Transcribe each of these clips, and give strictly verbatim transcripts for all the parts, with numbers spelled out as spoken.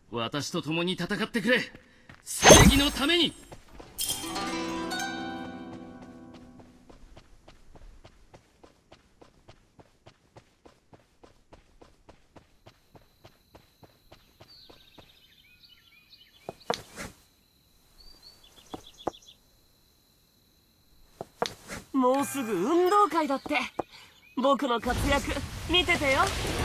私と共に戦ってくれ。正義のために。 もうすぐ運動会だって。僕の活躍見ててよ。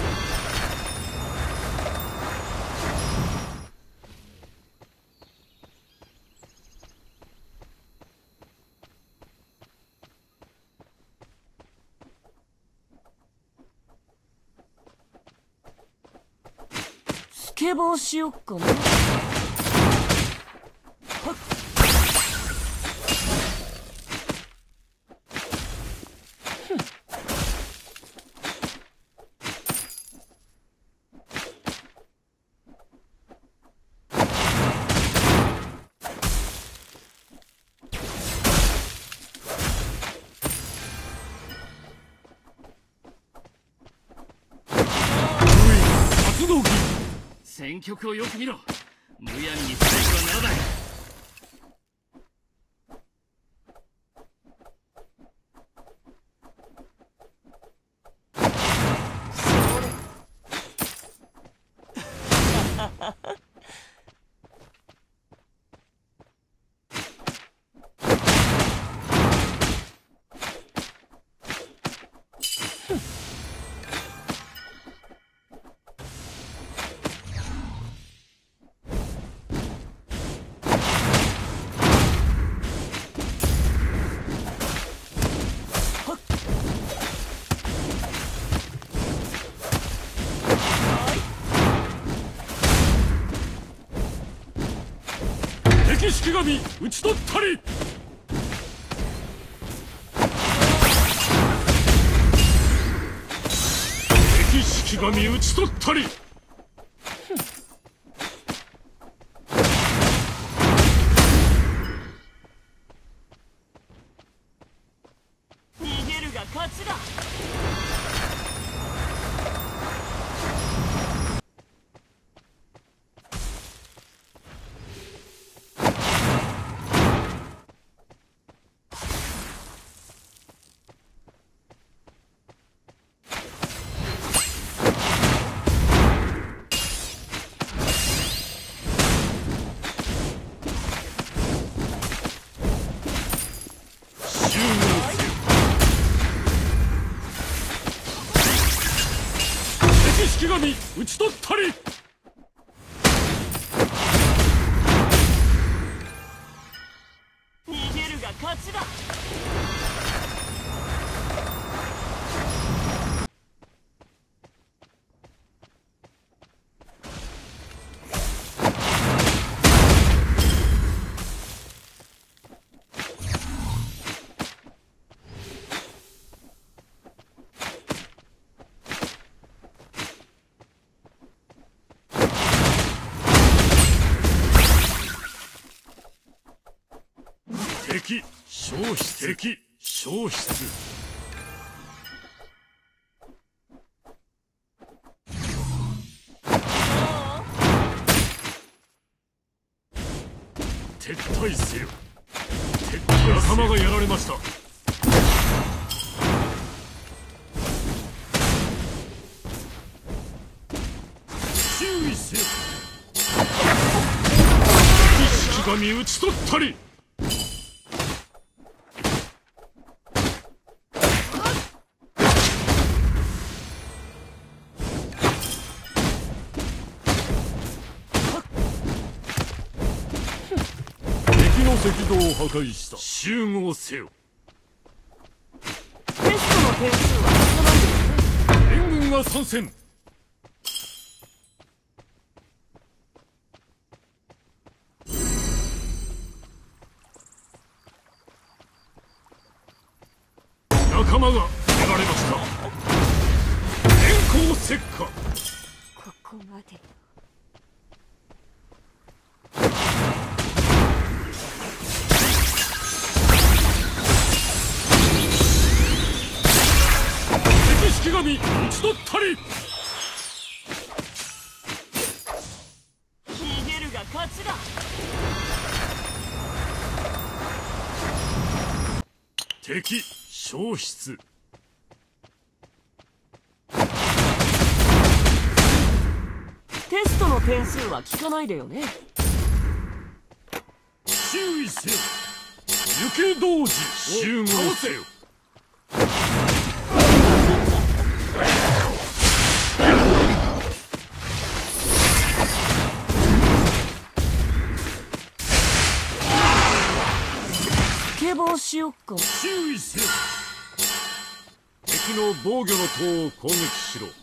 スケボーしよっかな。 戦局をよく見ろ。むやみに伝えてはならない。式神討ち取ったり。敵式神討ち取ったり。 逃げるが勝ちだ。 式神討ち取ったり。 逃げるが勝ちだ。 敵消失。敵消失。撤退せよ。撤退。仲間がやられました。注意せよ。敵式神討ち取ったり。赤道を破壊した。集合せよ。 テストの点数はその援軍が参戦。仲間がやられました。電光石火。 ここまで。式神討ち取ったり。 敵消失。 テストの点数は聞かないでよね。 注意せよ。行け同時集合せよ。 スケボーしよっか。 注意せよ。敵の防御の塔を攻撃しろ。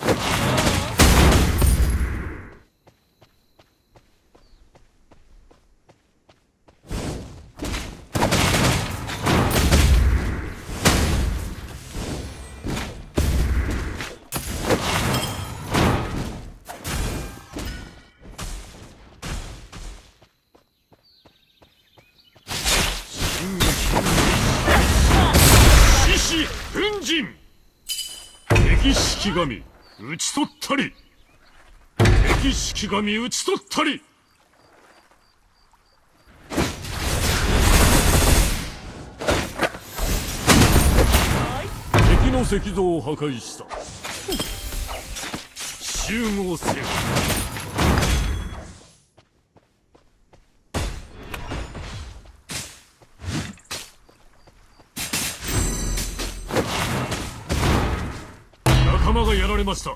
獅子奮陣。敵式神討ち取ったり。敵式神討ち取ったり。敵の石像を破壊した。集合せよ。仲間がやられました。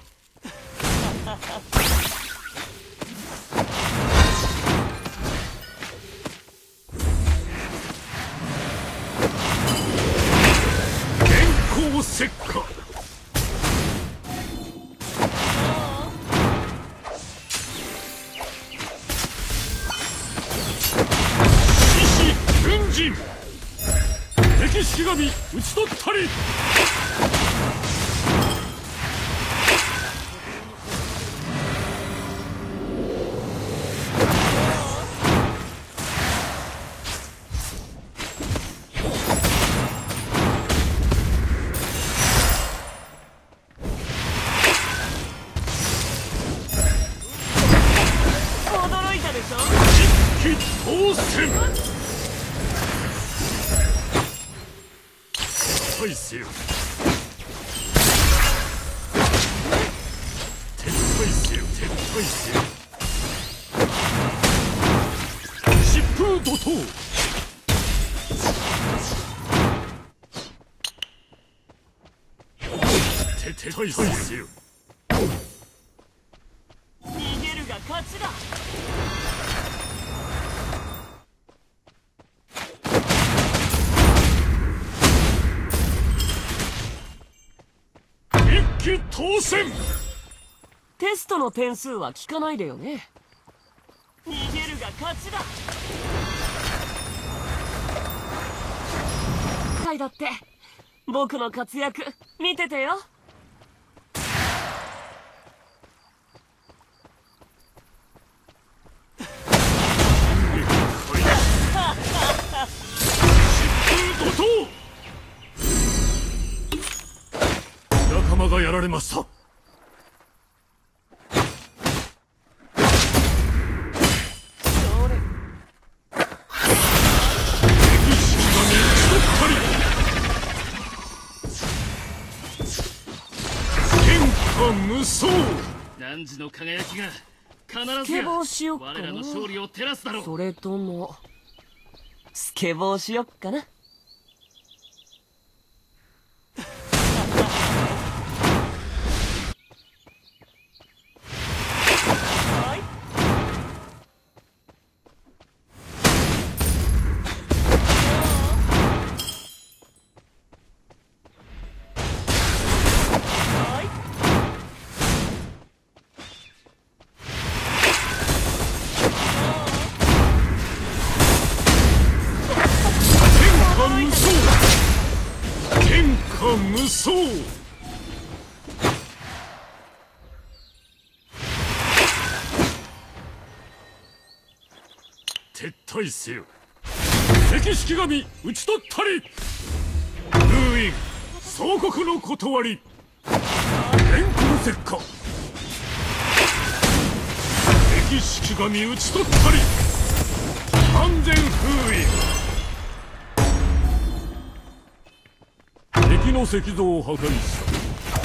電光石火。獅子奮陣。敵式神討ち取ったり。 驚いたでしょ。 一騎当選。撤退せよ。撤退せよ。撤退せよ。疾風怒涛。撤退せよ。 逃げるが勝ちだ。 一騎当選。 テストの点数は聞かないでよね。逃げるが勝ちだ。回だって僕の活躍見ててよ。 疾風怒涛。仲間がやられました。 それ敵式神討ち取ったり。天下無双。 汝の輝きが必ずスケやボーしよっかな。 我らの勝利を照らすだろう。 それともスケボーしよっかな。 天下無双。撤退せよ。敵式神討ち取ったり。封印総国の断り。電光石火。敵式神討ち取ったり。完全封印。 の石像を破壊した。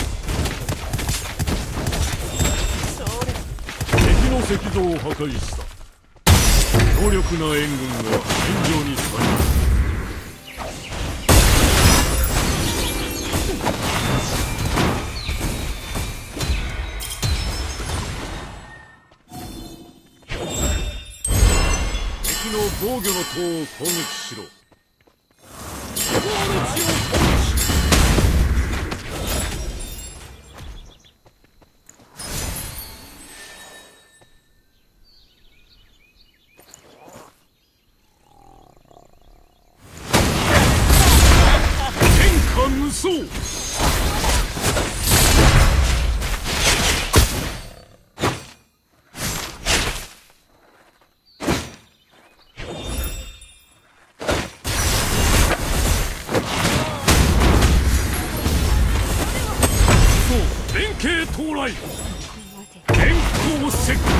敵の石像を破壊した。強力な援軍が戦場に参入。敵の防御の塔を攻撃しろ。地方の地を攻撃。無双。連携到来。電光石火。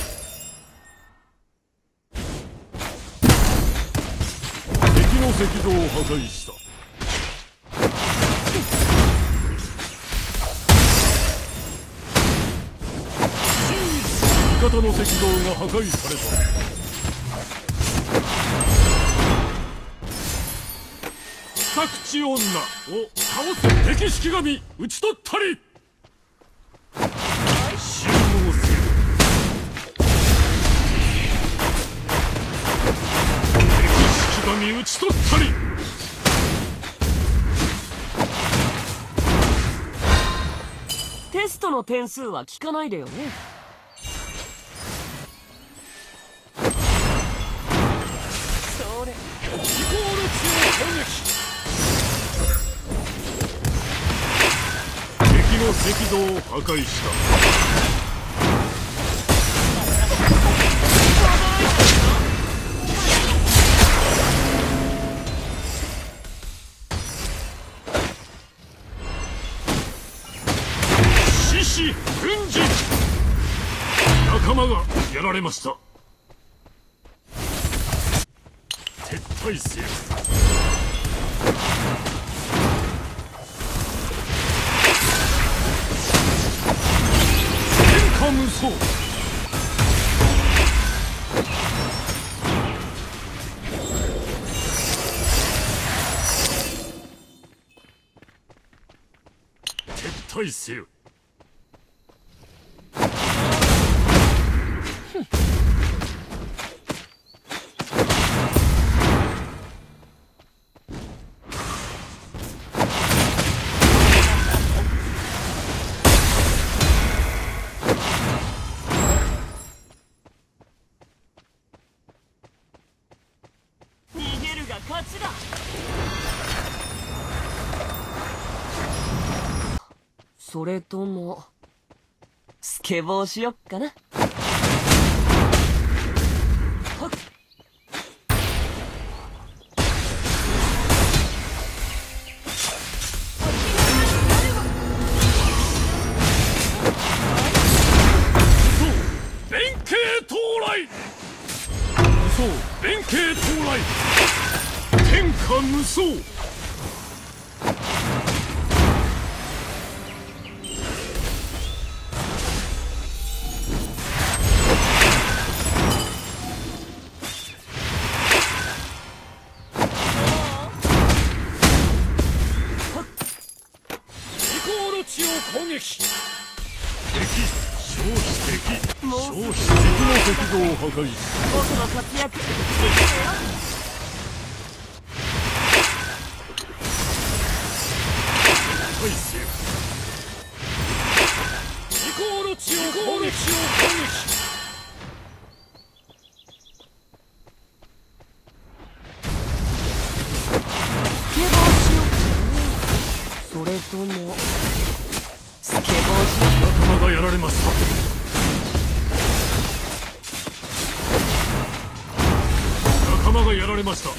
敵の石像を破壊した。味方の石像が破壊された。二口女を倒せ。敵式神討ち取ったり。集合せよ。敵式神討ち取ったり。 テストの点数は聞かないでよね。それ。イコール地を攻撃。敵の石像を破壊した。獅子軍事。仲間がやられました。撤退せよ。天下無双。撤退せよ。 勝ちだ。それともスケボーしよっかな。はっ。 連携到来。そう連携到来。天下無双。イコール地を攻撃。敵消費敵消費敵の石像を破壊。 僕の活躍見ててよ。イコール地を攻撃。スケボーしよう。それともスケボーしよう。 仲間がやられました。仲間がやられました。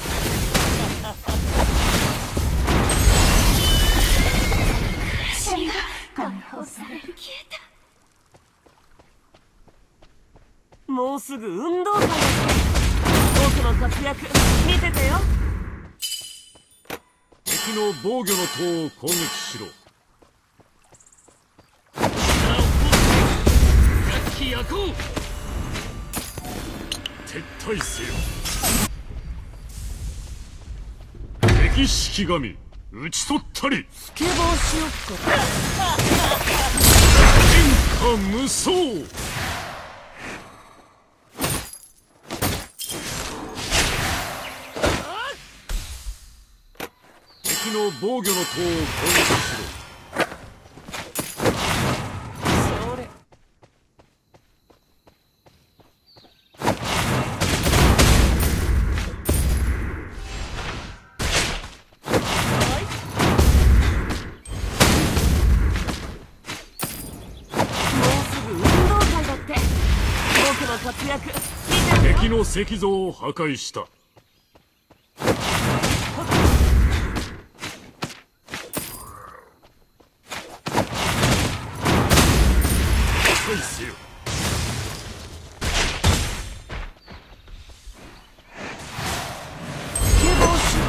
もうすぐ運動会だ。僕の活躍見ててよ。 敵敵の防御の塔を攻撃しろ。 力を通して楽器夜行。 撤退せよ。敵式神討ち取ったり。 スケボーしよっか。 天下無双。敵の防御の塔を攻撃しろ。 それ活躍。 敵の石像を破壊した。返せよ。 スケボーし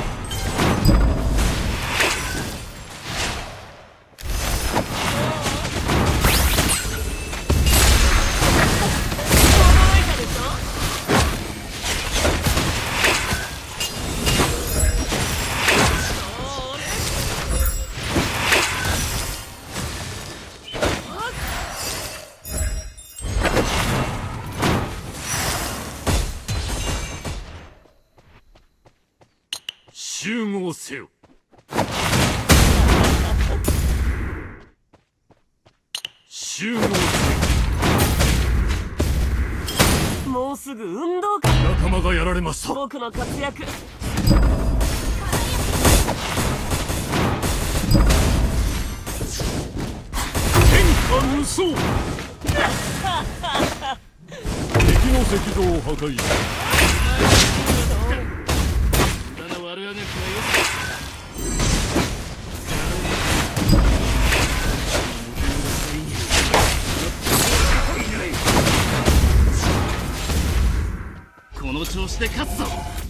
集合せよ。集合せよ。 もうすぐ運動会。 仲間がやられました。 僕の活躍。 天下無双。敵の石像を破壊した。 無駄な悪あがきはよし。この調子で勝つぞ。